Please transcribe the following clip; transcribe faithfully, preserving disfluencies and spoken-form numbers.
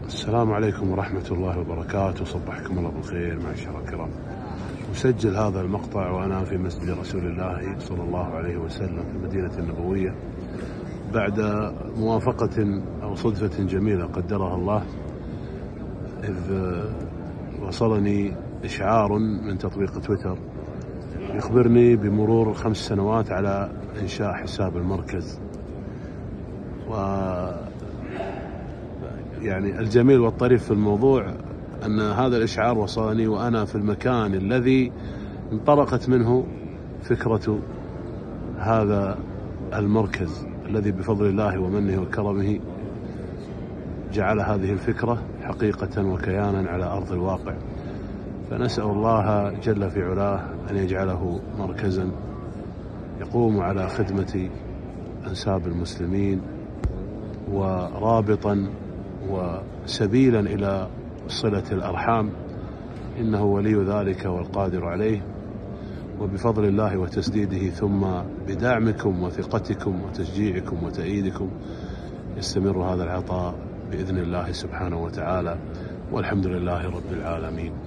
السلام عليكم ورحمة الله وبركاته. صبحكم الله بالخير معشر الكرام. أسجل هذا المقطع وأنا في مسجد رسول الله صلى الله عليه وسلم في المدينة النبوية بعد موافقة أو صدفة جميلة قدرها الله، إذ وصلني إشعار من تطبيق تويتر يخبرني بمرور خمس سنوات على إنشاء حساب المركز. و يعني الجميل والطريف في الموضوع أن هذا الإشعار وصلني وأنا في المكان الذي انطلقت منه فكرة هذا المركز، الذي بفضل الله ومنه وكرمه جعل هذه الفكرة حقيقة وكيانا على أرض الواقع. فنسأل الله جل في علاه أن يجعله مركزا يقوم على خدمة أنساب المسلمين ورابطا وسبيلا إلى صلة الأرحام، إنه ولي ذلك والقادر عليه. وبفضل الله وتسديده ثم بدعمكم وثقتكم وتشجيعكم وتأييدكم يستمر هذا العطاء بإذن الله سبحانه وتعالى، والحمد لله رب العالمين.